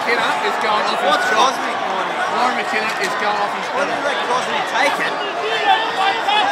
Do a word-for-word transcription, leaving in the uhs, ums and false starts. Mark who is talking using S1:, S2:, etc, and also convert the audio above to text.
S1: McKenna is going off
S2: What's
S1: his shot.
S2: Kwasnik doing?
S1: Warren McKenna is going off his
S2: Why
S1: shot.
S2: did they let Kwasnik take it?